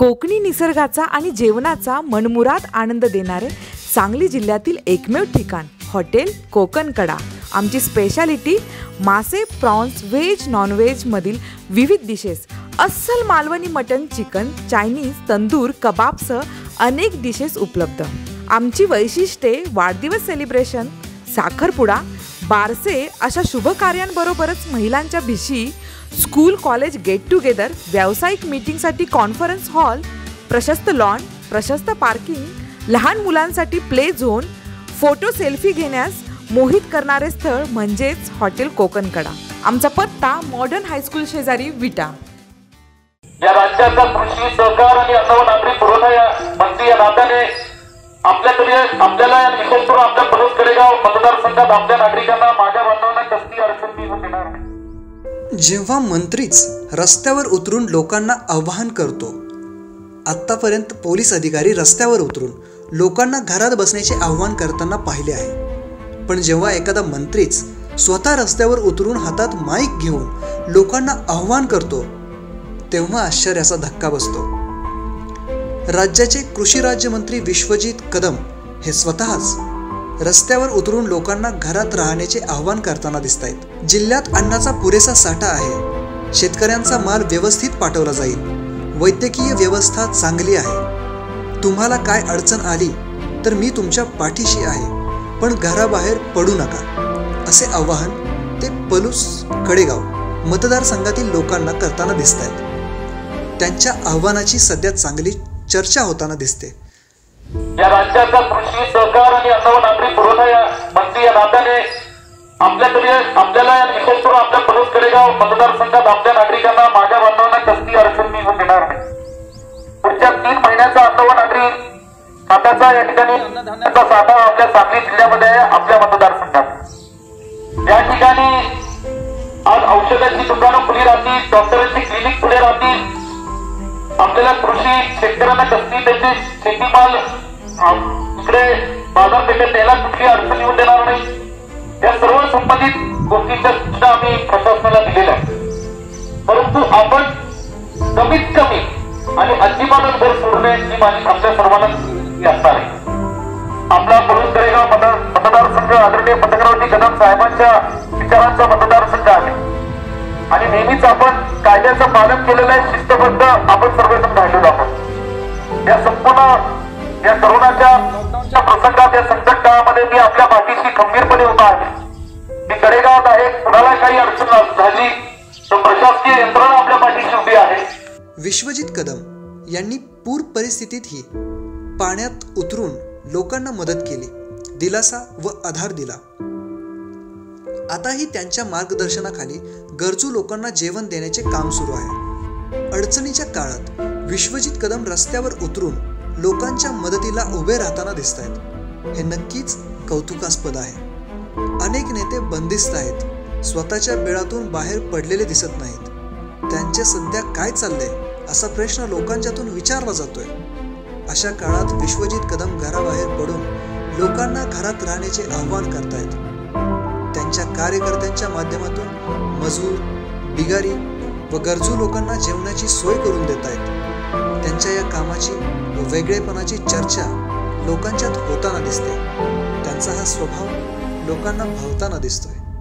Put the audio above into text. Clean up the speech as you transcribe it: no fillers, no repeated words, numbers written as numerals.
कोकणी निसर्गाचा आणि जेवणाचा मनमुराद आनंद देणारे सांगली जिल्ह्यातील एकमेव ठिकाण हॉटेल कोकणकडा। आमची स्पेशालिटी मासे, प्रॉन्स, व्हेज, नॉनव्हेज मधील विविध डिशेस, अस्सल Malvani mutton, chicken, Chinese, tandoor, कबाबसह अनेक डिशेस उपलब्ध। आमची वैशिष्ट्ये वाढदिवस सेलिब्रेशन, साखरपुडा, बारसे अशा शुभ कार्यांबरोबरच महिलांच्या भिशी, स्कूल कॉलेज गेट टुगेदर, व्यावसायिक मीटिंगसाठी कॉन्फरन्स हॉल, प्रशस्त लॉन, प्रशस्त पार्किंग, लहान मुलांसाठी प्ले झोन, फोटो सेल्फी घेण्यास मोहित करणारे स्थळ म्हणजेच हॉटेल कोकणकडा। आमचा पत्ता मॉडर्न हायस्कूल शेजारी विटा। या राज्याचा कृषी सहकार आणि अन्न व नागरी पुरवठा या मंत्री या नात्याने आपल्याला या निकटपूर आपल्या पलूस कडेगाव मतदारसंघात आपल्या नागरिकांना माझ्या बांधवांना कसली अडचण देणार नाही। जेव्हा मंत्रीच रस्त्यावर उतरून लोकांना आवाहन करतो, आतापर्यंत पोलीस अधिकारी रस्त्यावर उतरून लोकांना घरात बसण्याचे आवाहन करताना पाहिले आहे, पण जेव्हा एखादा मंत्रीच स्वतः रस्त्यावर उतरून हातात माईक घेऊन लोकांना आवाहन करतो तेव्हा आश्चर्याचा धक्का बसतो। राज्याचे कृषी राज्यमंत्री विश्वजित कदम हे स्वतःच रस्त्यावर उतरून लोकांना घरात राहण्याचे आवाहन करताना दिसत आहेत। जिल्ह्यात अन्नाचा पुरेसा साठा आहे, शेतकऱ्यांचा माल व्यवस्थित पाठवला जाईल, वैद्यकीय व्यवस्था चांगली आहे, तुम्हाला काय अडचण आली तर मी तुमच्या पाठीशी आहे, पण घराबाहेर पडू नका, असे आवाहन ते पलूस कडेगाव मतदारसंघातील लोकांना करताना दिसत आहेत। त्यांच्या आव्हानाची सध्या चांगली चर्चा होताना दिसते। या राज्याचा कृषी सहकार आणि अन्न व नागरी पुरवठा या मंत्री या नात्याने आपल्याला या निकटपूर आपल्या पलूस कडेगाव मतदारसंघात आपल्या नागरिकांना माझ्या बांधवांना कसली अडचण देणार नाही। पुढच्या 3 महिन्याचा अन्न व नागरी खात्याचा या ठिकाणी अन्नधान्याचा साठा आपल्या सांगली जिल्ह्यामध्ये आहे। आपल्या मतदारसंघात या ठिकाणी आज औषधाची दुकानं खुली राहतील, डॉक्टरांची क्लिनिक खुले राहतील, आपल्याला कृषी शेतकऱ्यांना कसली त्याचे शेतीमाल इकडे बाजारपेठेत द्यायला कुठली अडचण येऊन देणार नाही। या सर्व संबंधित गोष्टींच्या सूचना आम्ही प्रशासनाला दिलेल्या आहेत, परंतु आपण कमीत कमी आणि अजिबातच घर सोडणे ही माझी आपल्या सर्वांना असणार आहे। आपला पलूस कडेगाव मतदारसंघ आदरणीय पतंगरावजी कदम साहेबांच्या विचारांचा मतदारसंघ आहे आणि नेहमीच आपण कायद्याचं पालन केलेलं आहे, शिस्तबद्ध आपण सर्वजण राहिलेलो आहोत। या संपूर्ण या कोरोनाच्या प्रसंगात, या संकट काळामध्ये मी आपल्या पाठीशी खंबीरपणे उभा आहे। मी कडेगावात आहे, कुणाला काही अडचण झाली तर प्रशासकीय यंत्रणा आपल्या पाठीशी उभी आहे। विश्वजित कदम यांनी पूर परिस्थितीतही पाण्यात उतरून लोकांना मदत केली, दिलासा व आधार दिला। आताही त्यांच्या मार्गदर्शनाखाली गरजू लोकांना जेवण देण्याचे काम सुरू आहे। अडचणीच्या काळात विश्वजित कदम रस्त्यावर उतरून लोकांच्या मदतीला उभे राहताना दिसत आहेत, हे नक्कीच कौतुकास्पद आहे। अनेक नेते बंदिस्त आहेत, स्वतःच्या बिळातून बाहेर पडलेले दिसत नाहीत। त्यांचे सध्या काय चाललंय असा प्रश्न लोकांच्यातून विचारला जातोय। अशा काळात विश्वजित कदम घराबाहेर पडून लोकांना घरात राहण्याचे आवाहन करतायत। त्यांच्या कार्यकर्त्यांच्या माध्यमातून मजूर, बिगारी व गरजू लोकांना जेवणाची सोय करून देत आहेत। त्यांच्या या कामाची व वेगळेपणाची चर्चा लोकांच्यात होताना दिसते। त्यांचा हा स्वभाव लोकांना भावताना दिसतोय।